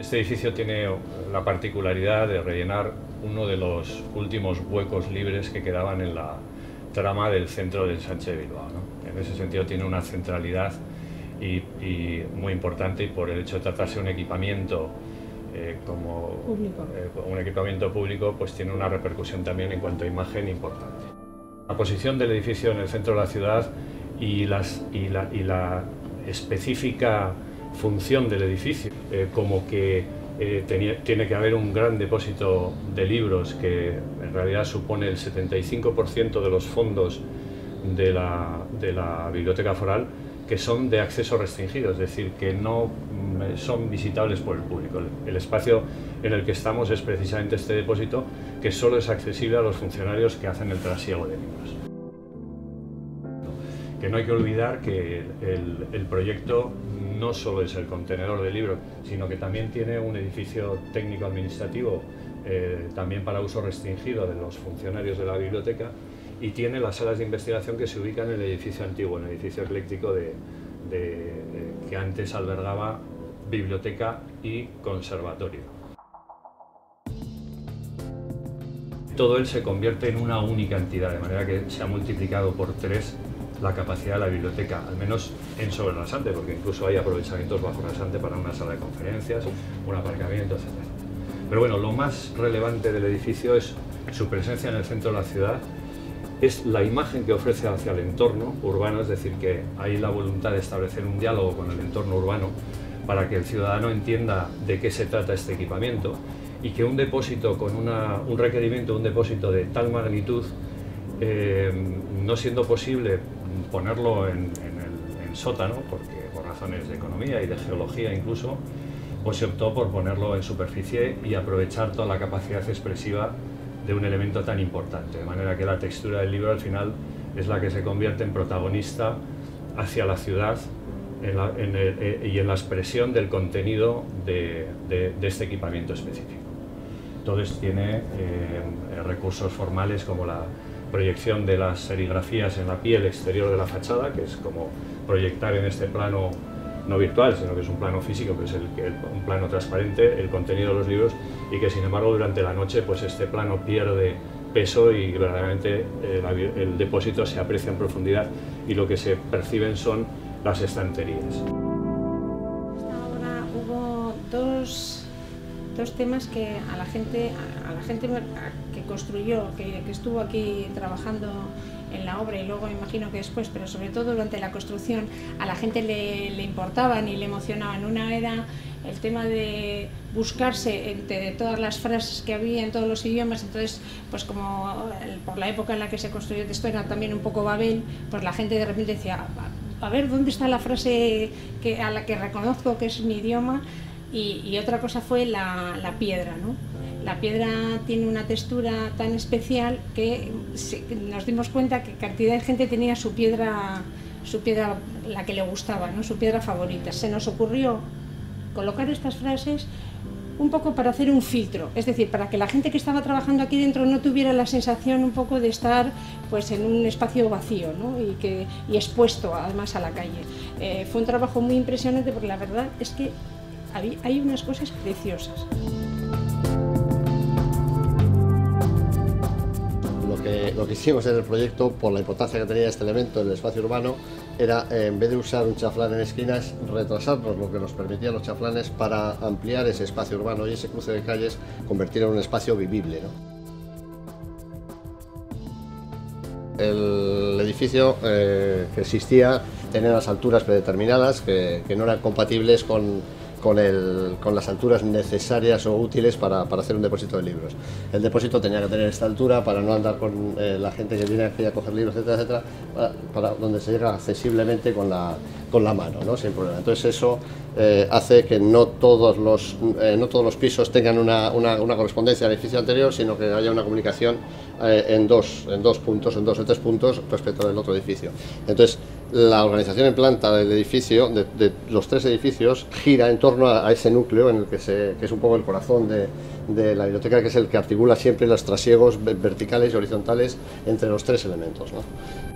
Este edificio tiene la particularidad de rellenar uno de los últimos huecos libres que quedaban en la trama del centro del Ensanche de Bilbao, ¿no? En ese sentido tiene una centralidad y muy importante, y por el hecho de tratarse de un equipamiento un equipamiento público, pues tiene una repercusión también en cuanto a imagen importante. La posición del edificio en el centro de la ciudad y la específica función del edificio, como que tiene que haber un gran depósito de libros que en realidad supone el 75% de los fondos de la Biblioteca Foral, que son de acceso restringido, es decir, que no son visitables por el público. El espacio en el que estamos es precisamente este depósito, que solo es accesible a los funcionarios que hacen el trasiego de libros. Que no hay que olvidar que el proyecto no solo es el contenedor de libros, sino que también tiene un edificio técnico-administrativo también para uso restringido de los funcionarios de la biblioteca, y tiene las salas de investigación que se ubican en el edificio antiguo, en el edificio ecléctico que antes albergaba biblioteca y conservatorio. Todo él se convierte en una única entidad, de manera que se ha multiplicado por 3 la capacidad de la biblioteca, al menos en sobre rasante, porque incluso hay aprovechamientos bajo rasante para una sala de conferencias, un aparcamiento, etc. Pero bueno, lo más relevante del edificio es su presencia en el centro de la ciudad, es la imagen que ofrece hacia el entorno urbano, es decir, que hay la voluntad de establecer un diálogo con el entorno urbano para que el ciudadano entienda de qué se trata este equipamiento, y que un depósito con un requerimiento, un depósito de tal magnitud, no siendo posible ponerlo en sótano, porque por razones de economía y de geología incluso, pues se optó por ponerlo en superficie y aprovechar toda la capacidad expresiva de un elemento tan importante, de manera que la textura del libro al final es la que se convierte en protagonista hacia la ciudad y en la expresión del contenido de este equipamiento específico. Entonces tiene recursos formales como la proyección de las serigrafías en la piel exterior de la fachada, que es como proyectar en este plano no virtual, sino que es un plano físico, que es un plano transparente, el contenido de los libros, y que sin embargo durante la noche pues este plano pierde peso y verdaderamente el depósito se aprecia en profundidad, y lo que se perciben son las estanterías. Ahora hubo dos temas que a la gente que construyó, que estuvo aquí trabajando en la obra, y luego imagino que después, pero sobre todo durante la construcción, a la gente le importaban y le emocionaban. Una era el tema de buscarse entre todas las frases que había en todos los idiomas. Entonces, pues como por la época en la que se construyó esto era también un poco Babel, pues la gente de repente decía, a ver, ¿dónde está la frase a la que reconozco que es mi idioma? Y otra cosa fue la piedra, ¿no? La piedra tiene una textura tan especial que nos dimos cuenta que cantidad de gente tenía su piedra la que le gustaba, ¿no? Su piedra favorita. Se nos ocurrió colocar estas frases un poco para hacer un filtro, es decir, para que la gente que estaba trabajando aquí dentro no tuviera la sensación un poco de estar pues en un espacio vacío, ¿no? y expuesto además a la calle. Fue un trabajo muy impresionante, porque la verdad es que hay unas cosas preciosas. Lo que hicimos en el proyecto, por la importancia que tenía este elemento en el espacio urbano, era, en vez de usar un chaflán en esquinas, retrasarnos lo que nos permitían los chaflanes para ampliar ese espacio urbano y ese cruce de calles, convertirlo en un espacio vivible, ¿no? El edificio que existía tenía unas alturas predeterminadas que no eran compatibles con las alturas necesarias o útiles para hacer un depósito de libros. El depósito tenía que tener esta altura para no andar con la gente que viene aquí a coger libros, etcétera, etcétera, para donde se llega accesiblemente con la mano, ¿no? Sin problema. Entonces eso hace que no todos los pisos tengan una correspondencia al edificio anterior, sino que haya una comunicación en dos o 3 puntos respecto del otro edificio. Entonces, la organización en planta del edificio, de los 3 edificios, gira en torno a ese núcleo en el que es un poco el corazón de la biblioteca, que es el que articula siempre los trasiegos verticales y horizontales entre los 3 elementos, ¿no?